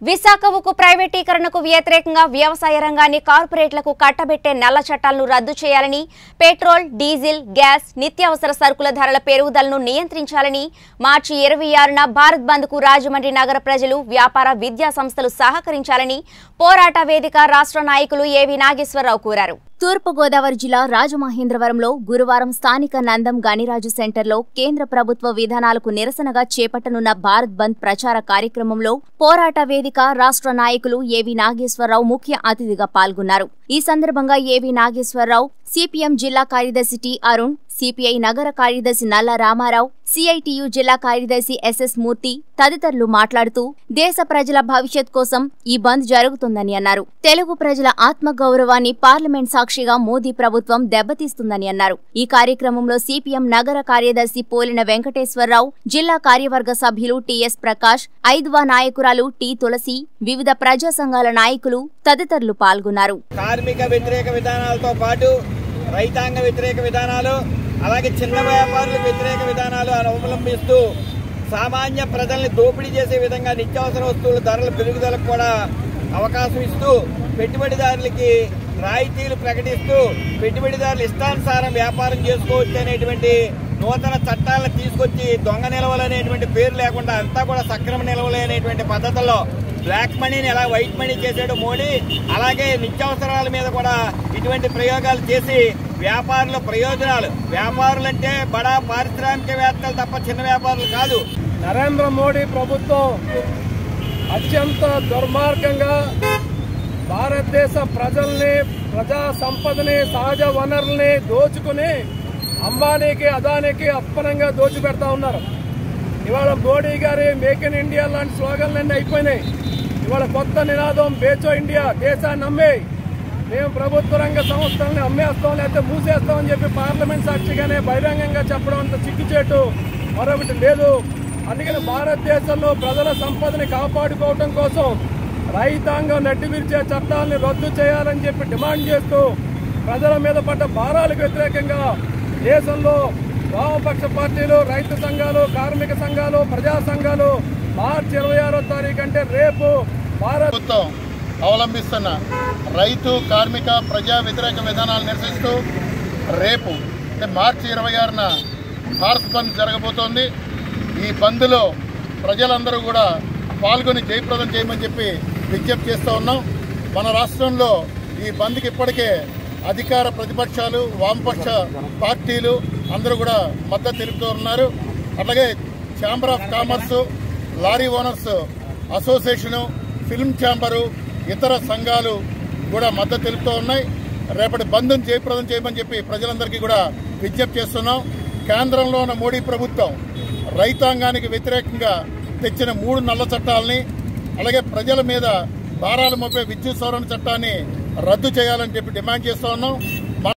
విశాఖ ఉక్కు ప్రైవేటీకరణకు వ్యతిరేకంగా వ్యవసాయ రంగాన్ని కార్పొరేట్లకు కట్టబెట్టే నల్ల చట్టాలను రద్దు చేయాలని, పెట్రోల్, డీజిల్, గ్యాస్, నిత్యావసర సరుకుల ధరల పెరుగుదలను నియంత్రించాలని మార్చి 26న భారత్ బంద్కు రాజమండ్రి నగర ప్రజలు, వ్యాపార, విద్యా సంస్థలు సహకరించాలని పోరాట వేదిక రాష్ట్ర నాయకులు ఏవి నాగేశ్వరరావు కోరారు. తూర్పుగోదావరి జిల్లా రాజమహేంద్రవరంలో గురువారం స్థానిక నందం గణిరాజు సెంటర్లో కేంద్ర ప్రభుత్వ విధానాలకు నిరసనగా చేపట్టనున్న భారత్ బంద్ ప్రచార కార్యక్రమంలో పోరాట వేదిక రాష్ట్ర నాయకులు ఏవి నాగేశ్వరరావు ముఖ్య అతిథిగా పాల్గొన్నారు. ఈ సందర్భంగా ఏవి నాగేశ్వరరావు, సిపిఎం జిల్లా కార్యదర్శి టి అరుణ్, సిపిఐ నగర కార్యదర్శి నల్ల రామారావు, సిఐటియు జిల్లా కార్యదర్శి ఎస్ఎస్ మూర్తి తదితరులు మాట్లాడుతూ దేశ ప్రజల భవిష్యత్ కోసం ఈ బంద్ జరుగుతుందని అన్నారు. తెలుగు ప్రజల ఆత్మగౌరవాన్ని పార్లమెంట్ సాక్షిగా మోదీ ప్రభుత్వం దెబ్బతీస్తుందని అన్నారు. ఈ కార్యక్రమంలో సిపిఎం నగర కార్యదర్శి పోలిన వెంకటేశ్వరరావు, జిల్లా కార్యవర్గ సభ్యులు టిఎస్ ప్రకాష్, ఐదవ నాయకురాలు టి తులసి, వివిధ ప్రజా సంఘాల నాయకులు తదితరులు పాల్గొన్నారు. కార్మిక వ్యతిరేక విధానాలతో పాటు రైతాంగ వ్యతిరేక విధానాలు, అలాగే చిన్న వ్యాపారులకు వ్యతిరేక విధానాలు అవలంబిస్తూ సామాన్య ప్రజల్ని దోపిడీ చేసే విధంగా నిత్యావసర వస్తువుల ధరల పెరుగుదలకు కూడా అవకాశం ఇస్తూ, పెట్టుబడిదారులకి రాయితీలు ప్రకటిస్తూ పెట్టుబడిదారులు ఇష్టానుసారం వ్యాపారం చేసుకోవచ్చు అనేటువంటి నూతన చట్టాలను తీసుకొచ్చి దొంగ నిల్వలు అనేటువంటి పేరు లేకుండా అంతా కూడా సక్రమ నిల్వలు అనేటువంటి పద్ధతుల్లో బ్లాక్ మనీని ఎలా వైట్ మనీ చేసాడు మోడీ, అలాగే నిత్యావసరాల మీద కూడా ఇటువంటి ప్రయోగాలు చేసి వ్యాపారుల ప్రయోజనాలు, వ్యాపారులంటే బడా పారిశ్రామికవేత్తలు తప్ప చిన్న వ్యాపారులు కాదు. నరేంద్ర మోడీ ప్రభుత్వం అత్యంత దుర్మార్గంగా భారతదేశ ప్రజల్ని, ప్రజా సంపదని, సహజ వనరుల్ని దోచుకుని అంబానీకి, అదానికి అప్పనంగా దోచిపెడతా ఉన్నారు. ఇవాళ మోడీ గారి మేక్ ఇన్ ఇండియా లాంటి స్లోగన్లన్నీ అయిపోయినాయి. ఇవాళ కొత్త నినాదం బేచో ఇండియా, దేశాన్ని అమ్మే, మేము ప్రభుత్వ రంగ సంస్థల్ని అమ్మేస్తాం లేకపోతే మూసేస్తామని చెప్పి పార్లమెంట్ సాక్షిగానే బహిరంగంగా చెప్పడం అంత చిక్కుచేటు మరొకటి లేదు. అందుకని భారతదేశంలో ప్రజల సంపదని కాపాడుకోవడం కోసం రైతాంగం నడ్డివిరిచే చట్టాలను రద్దు చేయాలని చెప్పి డిమాండ్ చేస్తూ ప్రజల మీద పడ్డ భారాలకు వ్యతిరేకంగా దేశంలో వామపక్ష పార్టీలు, రైతు సంఘాలు, కార్మిక సంఘాలు, ప్రజా సంఘాలు మార్చి 26వ తారీఖు అంటే రేపు ప్రభుత్వం అవలంబిస్తున్న రైతు, కార్మిక, ప్రజా వ్యతిరేక విధానాలు నిరసిస్తూ రేపు అంటే మార్చి 26న భారత్ బంద్ జరగబోతోంది. ఈ బంద్లో ప్రజలందరూ కూడా పాల్గొని జయప్రదం చేయమని చెప్పి విజ్ఞప్తి చేస్తూ ఉన్నాం. మన రాష్ట్రంలో ఈ బంద్కి ఇప్పటికే అధికార ప్రతిపక్షాలు, వామపక్ష పార్టీలు అందరూ కూడా మద్దతు తెలుపుతూ ఉన్నారు. అట్లాగే chamber of commerce, lorry owners association, film chamber, ఇతర సంఘాలు కూడా మద్దతు తెలుపుతూ ఉన్నాయి. రేపటి బంద్ను జయప్రదం చేయమని చెప్పి ప్రజలందరికీ కూడా విజ్ఞప్తి చేస్తున్నాం. కేంద్రంలో ఉన్న మోడీ ప్రభుత్వం రైతాంగానికి వ్యతిరేకంగా తెచ్చిన 3 నల్ల చట్టాలని, అలాగే ప్రజల మీద భారాలు మోపే విద్యుత్ సవరణ చట్టాన్ని రద్దు చేయాలని చెప్పి డిమాండ్ చేస్తూ ఉన్నాం.